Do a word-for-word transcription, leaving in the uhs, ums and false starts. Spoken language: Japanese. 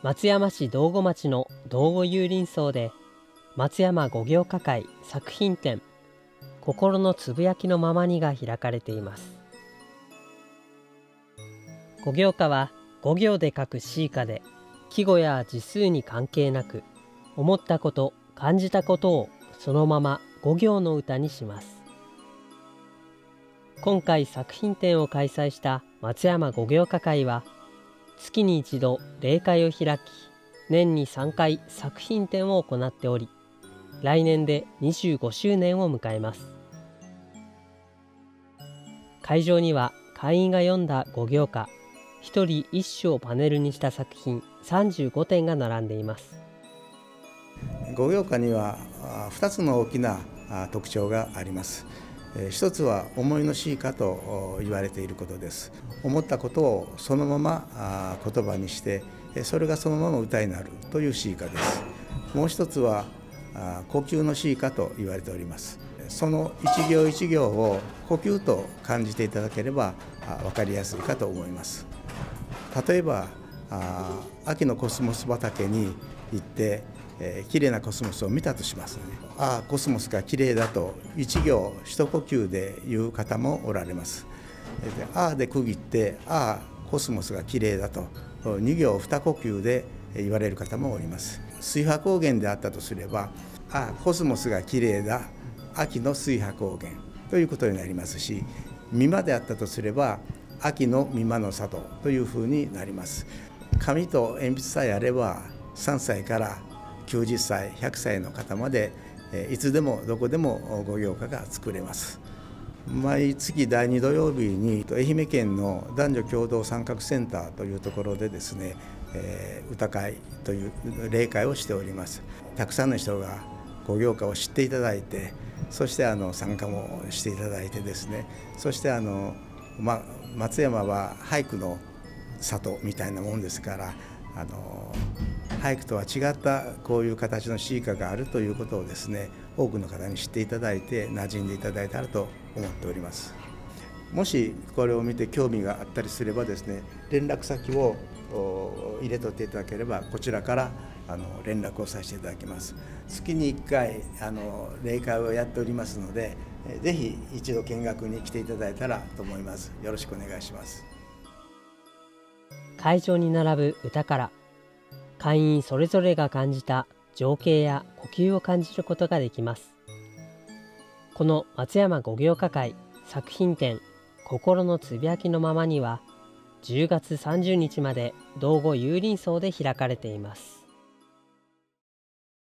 松山市道後町の道後有林荘で松山五行歌会作品展心のつぶやきのままにが開かれています。五行歌は五行で書く詩歌で、季語や字数に関係なく思ったこと感じたことをそのまま五行の歌にします。今回作品展を開催した松山五行歌会は月に一度例会を開き、年にさんかい作品展を行っており、来年でにじゅうごしゅうねんを迎えます。会場には会員が読んだ五行歌一人一首をパネルにした作品さんじゅうごてんが並んでいます。 五行歌にはふたつの大きな特徴があります。一つは思いの詩歌と言われていることです。思ったことをそのまま言葉にして、それがそのまま歌になるという詩歌です。もう一つは呼吸の詩歌と言われております。その一行一行を呼吸と感じていただければ分かりやすいかと思います。例えば秋のコスモス畑に行ってえー、きれいなコスモスを見たとしますね。ああコスモスがきれいだと一行一呼吸で言う方もおられます。でああで区切ってああコスモスがきれいだと二行二呼吸で言われる方もおります。水波光源であったとすればああコスモスがきれいだ秋の水波光源ということになりますし、美馬であったとすれば秋の美馬の里というふうになります。紙と鉛筆さえあればさんさいからきゅうじゅっさいひゃくさいの方までいつでもどこでも五行歌が作れます。毎月だいに土曜日に愛媛県の男女共同参画センターというところでですね、えー、歌会という例会をしております。たくさんの人が五行歌を知っていただいて、そしてあの参加もしていただいてですね、そしてあの、ま、松山は俳句の里みたいなもんですから、あの俳句とは違ったこういう形の詩歌があるということをですね、多くの方に知っていただいて馴染んでいただいたらと思っております。もしこれを見て興味があったりすればですね、連絡先を入れとっていただければこちらからあの連絡をさせていただきます。月にいっかいあの例会をやっておりますので、ぜひ一度見学に来ていただいたらと思います。よろしくお願いします。 会場に並ぶ歌から会員それぞれが感じた情景や呼吸を感じることができます。この松山五行歌会作品展心のつぶやきのままにはじゅうがつさんじゅうにちまで道後有林荘で開かれています。